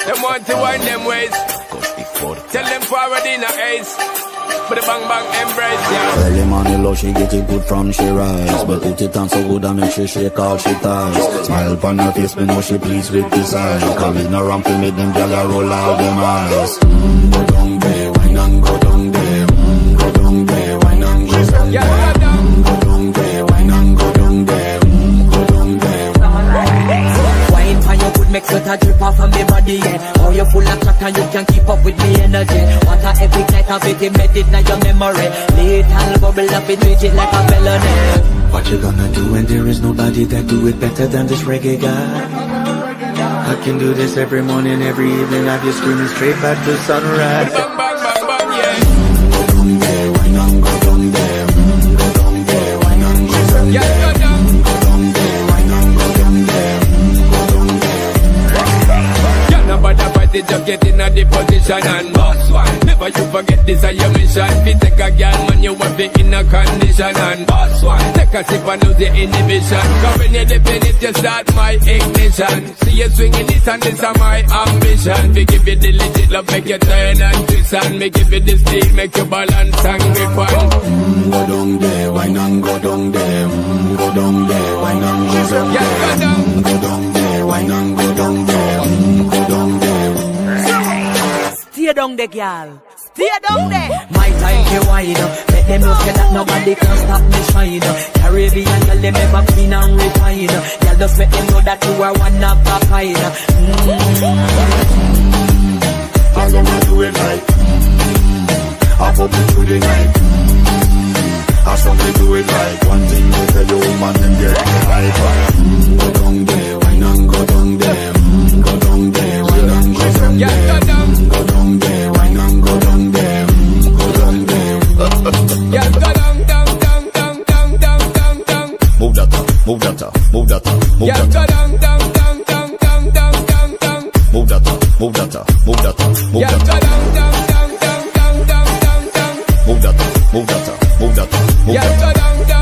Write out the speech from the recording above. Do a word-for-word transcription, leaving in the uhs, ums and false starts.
Them want to wind them ways. Tell them forward in a ace. But the bang bang embrace, yeah. Early morning low, she get it good from she rise. But put it on so good and make she shake all she ties. Smile upon her face, me know she pleased with this eye. Coming around to make them gyal roll out them eyes. Mm, go down there, wine and go down there. Mm, go down there, wine and go down there. Mm, go down there, wine and go down there. Mm, go down there. Wine for your good, make sweat a drip off of me body, yeah. Oh, you full of chat and you can keep up with me energy. What a epic night of it, embed it in your memory. Little bubble up, it treat it like a felony. What you gonna do when there is nobody that do it better than this reggae guy? I can do this every morning, every evening. Have you screaming straight back to sunrise. Bang bang bang bang, yeah. Go down there, why not go down there? Go down there, why not go down there? Go down there, why not go down there? Go down there. Yeah, nobody fight it, just get in a the position and boss one. Never you forget this is your mission. If you take a girl, man, you want be in a condition and boss one. Take a sip and lose the inhibition. Cause when you dip in it, you start my ignition. See you swinging it and this is my ambition. We give you the legit love, make you turn and twist. And me give you the steel, make you balance and grip on. Mm, go down there, why not go down there? Mm, go down there, why not go down there? Mm, go down there, why not go down there? Mm, go down there. Stay down there, girl. Stay down there. My time to wide up. Let them know that nobody can stop me shine up. Caribbean girl, them ever clean and refine up. Girl, just let them know that you are one of a kind. I'm gonna do it right. I'll up into the night. I somebody do it right. One thing to tell you, man, them get me right. Go down there, why not go down there? Go down there, why not go down there? Go down there, why not go down there? Go down there. Yeah, go down, down, down, down, down, down, down, down. Move that up, move that up, move that up, move yeah, that go up. down, down, down, down, down, down, down, down. Move that up, move that up, move that up, move yeah, that go up. down, down, down, down, down, down, down, down. Move that up, move that up, move that up, move yeah, that up. go down, down.